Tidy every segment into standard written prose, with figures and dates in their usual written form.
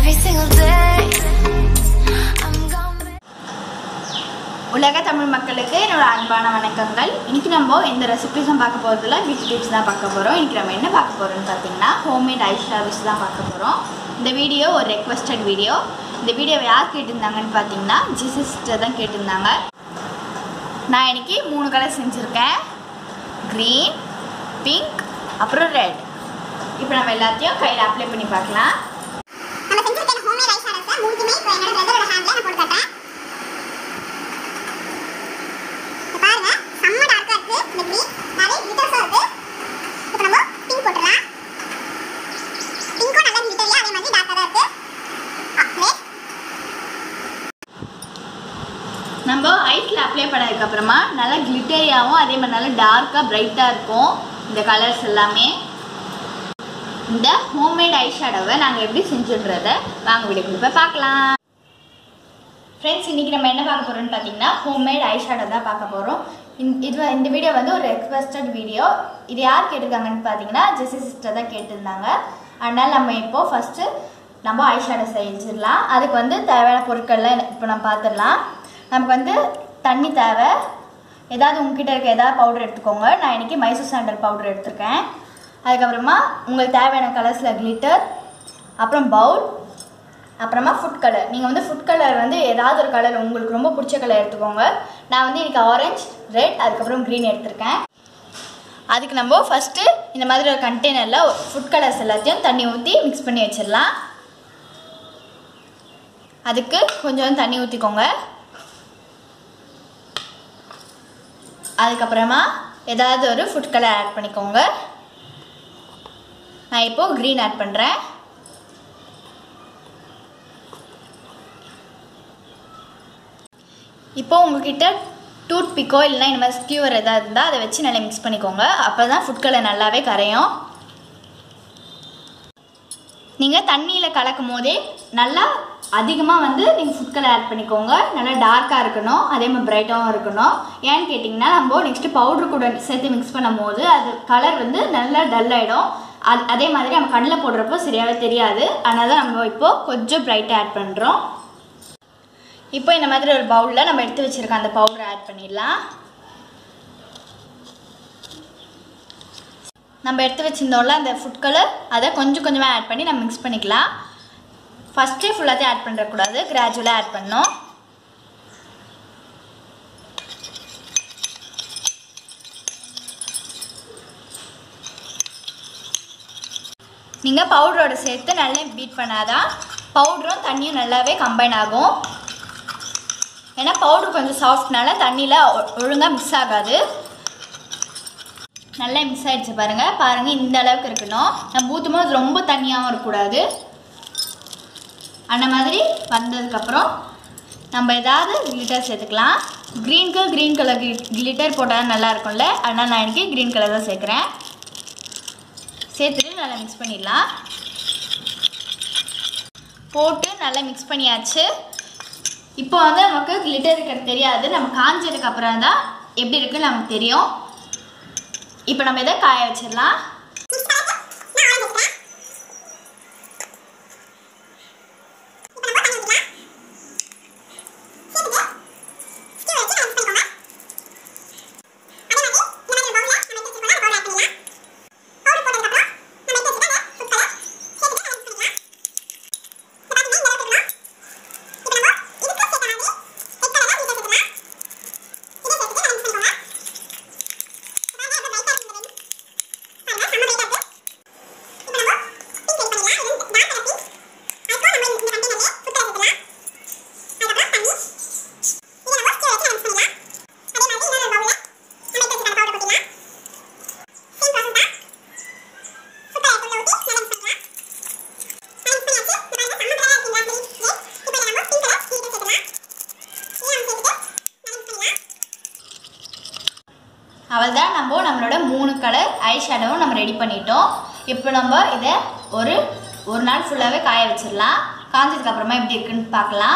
every single day. உலக தமிழ் மக்களுக்கு என்னோட அன்பான வணக்கங்கள். இன்னைக்கு நம்ம இந்த ரெசிபிஸும் பார்க்க போகிறதுல பியூட்டி டிப்ஸ் தான் பார்க்க போகிறோம். இன்னைக்கு நம்ம என்ன பார்க்க போகிறோம்னு பார்த்தீங்கன்னா ஹோம்மேட் ஐ ஷேடோஸ் தான் பார்க்க போகிறோம். இந்த வீடியோ ஒரு ரெக்வெஸ்டட் வீடியோ. இந்த வீடியோவை யார் கேட்டிருந்தாங்கன்னு பார்த்தீங்கன்னா ஜிசி சிஸ்டர் தான் கேட்டிருந்தாங்க. நான் இன்னைக்கு 3 கலர் செஞ்சுருக்கேன், க்ரீன், பிங்க், அப்புறம் ரெட். இப்போ நம்ம எல்லாத்தையும் கையில் அப்ளை பண்ணி பார்க்கலாம். நம்ம செஞ்சிருக்க ஹோம்மேட் ஐ ஷேடோஸ் மூணுமே இப்போ என்னோட பிரதரோட ஹேண்ட்ல நான் போட்டு காட்டுறேன். பாருங்க, செம்ம டார்க்கா இருக்கு. இந்த க்ரீன் நிறைய கிளிட்டர்ஸா இருக்கு. இப்போ நம்ம பிங்க் போட்டுறலாம். பிங்க்கும் நல்ல கிளிட்டரியா அதே மாதிரி டார்க்கா தான் இருக்கு. ரெட் நம்ம ஐஸில் அப்ளை பண்ணதுக்கப்புறமா நல்லா கிளிட்டரியாகவும் அதே மாதிரி நல்லா டார்க்காக பிரைட்டாக இருக்கும் இந்த கலர்ஸ் எல்லாமே. இந்த ஹோம்மேட் ஐ ஷேடோவை நாங்கள் எப்படி செஞ்சுன்றதை வாங்க வீடியோக்குள்ள போய் பார்க்கலாம். ஃப்ரெண்ட்ஸ், இன்றைக்கி நம்ம என்ன பார்க்க போகிறோம்னு பார்த்தீங்கன்னா ஹோம்மேட் ஐ ஷேடோ தான் பார்க்க போகிறோம். இந்த வீடியோ வந்து ஒரு ரெக்வெஸ்டட் வீடியோ. இது யார் கேட்டிருக்காங்கன்னு பார்த்தீங்கன்னா ஜெசி சிஸ்டர் தான் கேட்டிருந்தாங்க. அதனால் நம்ம இப்போது ஃபஸ்ட்டு நம்ம ஐ ஷேடோ செஞ்சிடலாம். அதுக்கு வந்து தேவையான பொருட்கள்லாம் இப்போ நம்ம பார்த்துடலாம். நமக்கு வந்து தண்ணி தேவை. ஏதாவது உங்ககிட்ட இருக்க ஏதாவது பவுடர் எடுத்துக்கோங்க. நான் இன்றைக்கி மைசூர் சாண்டல் பவுடர் எடுத்துருக்கேன். அதுக்கப்புறமா உங்களுக்கு தேவையான கலர்ஸில் கிளிட்டர், அப்புறம் பவுல், அப்புறமா ஃபுட் கலர். நீங்கள் வந்து ஃபுட் கலர் வந்து ஏதாவது ஒரு கலர் உங்களுக்கு ரொம்ப பிடிச்ச கலர் எடுத்துக்கோங்க. நான் வந்து இன்றைக்கி ஆரஞ்ச், ரெட், அதுக்கப்புறம் க்ரீன் எடுத்திருக்கேன். அதுக்கு நம்ம ஃபஸ்ட்டு இந்த மாதிரி ஒரு கண்டெய்னரில் ஃபுட் கலர்ஸ் எல்லாத்தையும் தண்ணி ஊற்றி மிக்ஸ் பண்ணி வச்சிடலாம். அதுக்கு கொஞ்சம் தண்ணி ஊற்றிக்கோங்க. அதுக்கப்புறமா ஏதாவது ஒரு ஃபுட் கலர் ஆட் பண்ணிக்கோங்க. நான் இப்போது க்ரீன் ஆட் பண்ணுறேன். இப்போது உங்கள்கிட்ட டூத் பிக்கோ இல்லைனா இந்த மாதிரி ஸ்கியூவர் எதாவது இருந்தால் அதை வச்சு நல்லா மிக்ஸ் பண்ணிக்கோங்க. அப்போ தான் ஃபுட் கலர் நல்லாவே கரையும். நீங்கள் தண்ணியில் கலக்கும் போதே நல்லா அதிகமாக வந்து நீங்கள் ஃபுட் கலர் ஆட் பண்ணிக்கோங்க. நல்லா டார்க்காக இருக்கணும், அதே மாதிரி பிரைட்டாகவும் இருக்கணும். ஏன்னு கேட்டிங்கன்னா நம்ம நெக்ஸ்ட்டு பவுட்ரு கூட சேர்த்து மிக்ஸ் பண்ணும் போது அது கலர் வந்து நல்லா டல் ஆகிடும். அதே மாதிரி நம்ம கண்ணில் போடுறப்போ சரியாகவே தெரியாது. அதனால தான் நம்ம இப்போது கொஞ்சம் பிரைட்டாக ஆட் பண்ணுறோம். இப்போ இந்த மாதிரி ஒரு பவுலில் நம்ம எடுத்து வச்சுருக்க அந்த பவுடரை ஆட் பண்ணிடலாம். நம்ம எடுத்து வச்சுருந்தோம்ல அந்த ஃபுட் கலர், அதை கொஞ்சம் கொஞ்சமாக ஆட் பண்ணி நம்ம மிக்ஸ் பண்ணிக்கலாம். ஃபஸ்ட்டே ஃபுல்லாத்தையும் ஆட் பண்ணுறக்கூடாது, கிராஜுவலாக ஆட் பண்ணோம். நீங்கள் பவுடரோடு சேர்த்து நல்லா பீட் பண்ணாதான் பவுடரும் தண்ணியும் நல்லாவே கம்பைன் ஆகும். ஏன்னா பவுடர் கொஞ்சம் சாஃப்ட்னால தண்ணியில் ஒழுங்காக மிக்ஸ் ஆகாது. நல்லா மிக்ஸ் ஆகிடுச்சு பாருங்கள். இந்த அளவுக்கு இருக்கணும். நம்ம ஊற்றும் போது ரொம்ப தண்ணியாகவும் இருக்கக்கூடாது. அந்த மாதிரி வந்ததுக்கப்புறம் நம்ம ஏதாவது கிளிட்டர் சேர்த்துக்கலாம். க்ரீனுக்கு க்ரீன் கலர் கிளிட்டர் போட்டால் நல்லா இருக்கும்ல, அதனால் நான் எனக்கு க்ரீன் கலர் தான் சேர்க்குறேன். சேர்த்துட்டு நல்லா மிக்ஸ் பண்ணிடலாம். போட்டு நல்லா மிக்ஸ் பண்ணியாச்சு. இப்போ வந்து நமக்கு கிளிட்டர் இருக்கிறது தெரியாது. நம்ம காஞ்சதுக்கு அப்புறம் தான் எப்படி இருக்குன்னு நமக்கு தெரியும். இப்போ நம்ம இதை காய வச்சிடலாம். அவ்வளோதான், நம்மளோட 3 கலர் ஐ ஷேடோவும் நம்ம ரெடி பண்ணிட்டோம். இப்போ நம்ம இதை ஒரு நாள் ஃபுல்லாகவே காய வச்சிடலாம். காஞ்சதுக்கப்புறமா எப்படி இருக்குன்னு பார்க்கலாம்.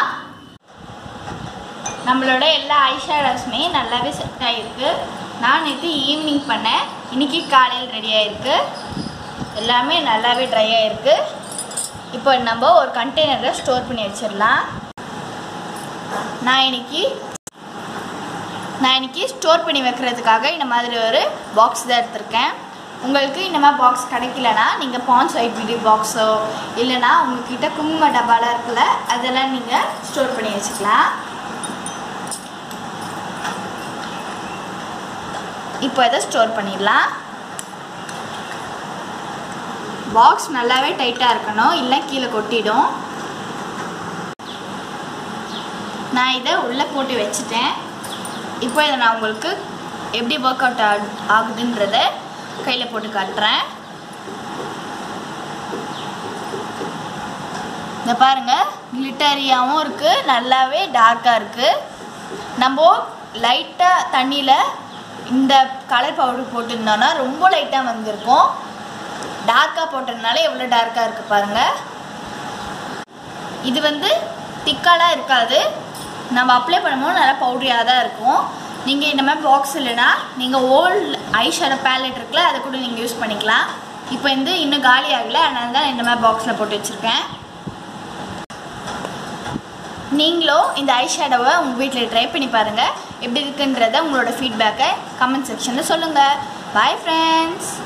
நம்மளோட எல்லா ஐ ஷேடோஸுமே நல்லாவே செட் ஆகிருக்கு. நான் நேற்று ஈவினிங் பண்ணேன், இன்றைக்கி காலையில் ரெடி ஆகிருக்கு. எல்லாமே நல்லாவே ட்ரை ஆகிருக்கு. இப்போ நம்ம ஒரு கண்டெய்னரில் ஸ்டோர் பண்ணி வச்சிடலாம். நான் இன்னைக்கு ஸ்டோர் பண்ணி வைக்கிறதுக்காக இந்த மாதிரி ஒரு பாக்ஸ் தான் எடுத்திருக்கேன். உங்களுக்கு இந்த மாதிரி பாக்ஸ் கிடைக்கலனா நீங்கள் பான்ஸ் ஒயிட் பியூட்டி பாக்ஸோ இல்லைனா உங்கள்கிட்ட குங்கும டப்பாலாம் இருக்குல்ல அதெல்லாம் நீங்கள் ஸ்டோர் பண்ணி வச்சுக்கலாம். இப்போ இதை ஸ்டோர் பண்ணிடலாம். பாக்ஸ் நல்லாவே டைட்டாக இருக்கணும், இல்லை கீழே கொட்டிடும். நான் இதை உள்ளே போட்டு வச்சுட்டேன். இப்போ இதை நான் உங்களுக்கு எப்படி ஒர்க் அவுட் ஆகுதுன்றத கையில் போட்டு காட்டுறேன். இதை பாருங்கள், கிளிட்டரியாகவும் இருக்குது, நல்லாவே டார்க்காக இருக்குது. நம்ம லைட்டாக தண்ணியில் இந்த கலர் பவுடர் போட்டிருந்தோன்னா ரொம்ப லைட்டாக வந்திருக்கும். டார்க்காக போட்டதுனால எவ்வளோ டார்க்காக இருக்குது பாருங்கள். இது வந்து திக்காலாம் இருக்காது, நம்ம அப்ளை பண்ணும்போது நல்லா பவுடரியாக தான் இருக்கும். நீங்கள் இந்த மாதிரி பாக்ஸ் இல்லைன்னா நீங்கள் ஓல்டு ஐ ஷேடோ பேலட் இருக்குல்ல அதை கூட நீங்கள் யூஸ் பண்ணிக்கலாம். இப்போ வந்து இன்னும் காலி ஆகலை, அதனால தான் இந்த மாதிரி பாக்ஸில் போட்டு வச்சுருக்கேன். நீங்களும் இந்த ஐ ஷேடோவை உங்கள் வீட்டில் ட்ரை பண்ணி பாருங்கள். எப்படி இருக்குன்றத உங்களோட ஃபீட்பேக்கை கமெண்ட் செக்ஷனில் சொல்லுங்கள். Bye friends.